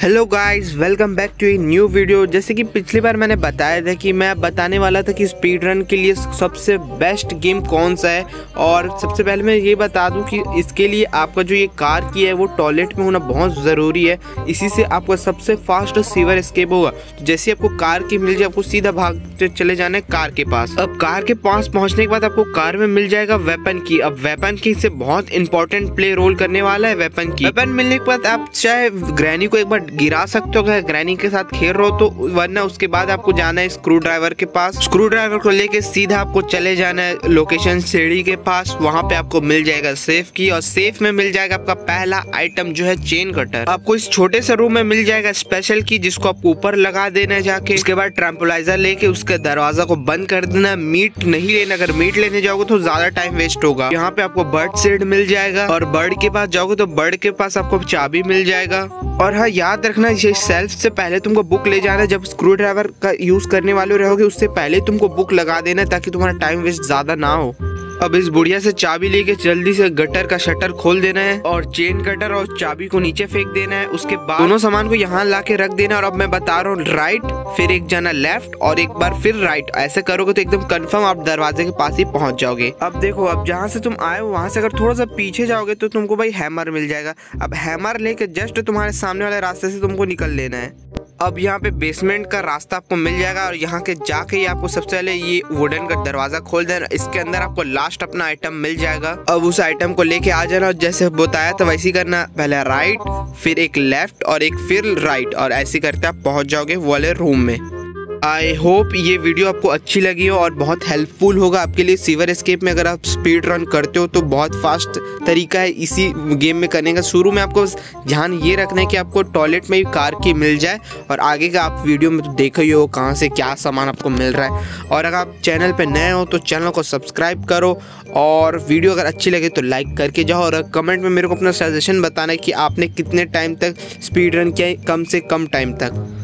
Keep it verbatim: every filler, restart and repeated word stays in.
Hello guys, welcome back to a new video. जैसे कि पिछली बार मैंने बताया था कि मैं बताने वाला था कि स्पीड रन के लिए सबसे बेस्ट गेम कौन सा है। और सबसे पहले मैं ये बता दूं कि इसके लिए आपका जो ये कार की है वो टॉयलेट में होना बहुत ज़रूरी है। इसी से आपका सबसे फास्ट सीवर एस्केप होगा। तो जैसे आपको कार की मिल जाए, आपको सीधा भाग चले जाना है कार के पास। अब कार के पास पहुँचने के बाद आपको कार में मिल जाएगा वेपन की। अब वेपन की से बहुत इंपॉर्टेंट प्ले रोल करने वाला है वेपन की। वेपन मिलने के बाद आप चाहे ग्रैनी को एक बार गिरा सकते हो अगर ग्रैनी के साथ खेल रहे हो तो, वरना उसके बाद आपको जाना है स्क्रू ड्राइवर के पास। स्क्रू ड्राइवर को लेके सीधा आपको चले जाना है लोकेशन सीढ़ी के पास। वहां पे आपको मिल जाएगा सेफ की, और सेफ में मिल जाएगा आपका पहला आइटम जो है चेन कटर। आपको इस छोटे से रूम में मिल जाएगा स्पेशल की, जिसको आपको ऊपर लगा देना है जाके। उसके बाद ट्रैम्पोलाइजर लेके उसके दरवाजा को बंद कर देना। मीट नहीं लेना, अगर मीट लेने जाओगे तो ज्यादा टाइम वेस्ट होगा। यहाँ पे आपको बर्ड सीड मिल जाएगा, और बर्ड के पास जाओगे तो बर्ड के पास आपको चाबी मिल जाएगा। और हाँ, याद रखना ये सेल्फ से पहले तुमको बुक ले जाना है। जब स्क्रू ड्राइवर का यूज करने वाले रहोगे उससे पहले तुमको बुक लगा देना है, ताकि तुम्हारा टाइम वेस्ट ज्यादा ना हो। अब इस बुढ़िया से चाबी लेके जल्दी से गटर का शटर खोल देना है, और चेन कटर और चाबी को नीचे फेंक देना है। उसके बाद दोनों सामान को यहाँ ला के रख देना। और अब मैं बता रहा हूँ, राइट फिर एक जाना लेफ्ट और एक बार फिर राइट। ऐसे करोगे तो एकदम कंफर्म आप दरवाजे के पास ही पहुंच जाओगे। अब देखो, अब जहाँ से तुम आए हो वहां से अगर थोड़ा सा पीछे जाओगे तो तुमको भाई हैमर मिल जाएगा। अब हैमर लेके जस्ट तुम्हारे सामने वाले रास्ते से तुमको निकल लेना है। अब यहाँ पे बेसमेंट का रास्ता आपको मिल जाएगा, और यहाँ के जाके ही आपको सबसे पहले ये वुडन का दरवाजा खोल देना। इसके अंदर आपको लास्ट अपना आइटम मिल जाएगा। अब उस आइटम को लेके आ जाना, और जैसे बताया था वैसे ही करना। पहले राइट फिर एक लेफ्ट और एक फिर राइट, और ऐसे करते आप पहुंच जाओगे वो वाले रूम में। आई होप ये वीडियो आपको अच्छी लगी हो और बहुत हेल्पफुल होगा आपके लिए। सीवर एस्केप में अगर आप स्पीड रन करते हो तो बहुत फास्ट तरीका है इसी गेम में करने का। शुरू में आपको ध्यान ये रखना है कि आपको टॉयलेट में ही कार की मिल जाए, और आगे का आप वीडियो में तो देखो ही हो कहाँ से क्या सामान आपको मिल रहा है। और अगर आप चैनल पर नए हो तो चैनल को सब्सक्राइब करो, और वीडियो अगर अच्छी लगे तो लाइक करके जाओ। और कमेंट में मेरे को अपना सजेशन बताना है कि आपने कितने टाइम तक स्पीड रन किया है, कम से कम टाइम तक।